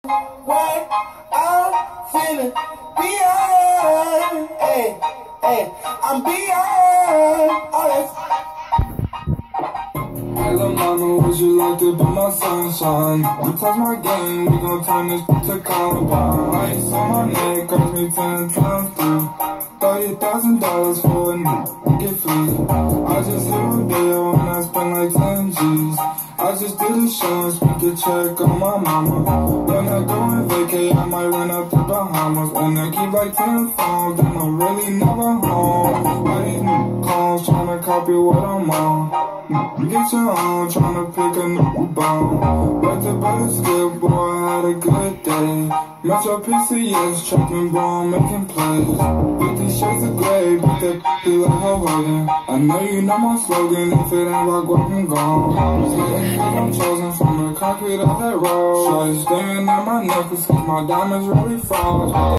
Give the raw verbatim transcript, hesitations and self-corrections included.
What I'm feeling beyond, hey, hey, I'm beyond all that. Hey lil' mama, would you like to be my sunshine? You touch my game, we gon' turn this to Columbine. Ice on my neck, cost me ten times three. Thirty thousand dollars for a new get free. I just hit a deal and I spent like ten G's. I just did a show and spent the check on my mama. When I go and vacay, I might run up to Bahamas. And I keep like ten phones, and I'm really never home. All these new clones tryna copy what I'm on. Get your own, tryna pick a new bone. But the best good boy, I had a good day. Metro P C S, trapping ball, making plays. fifty shades of gray, but that be like Hulk Hogan. I know you know my slogan, if it ain't rock, walk and gone. Sitting cause I'm chosen from the concrete of that road. Shorty staring at my necklace, cause my diamonds really fall.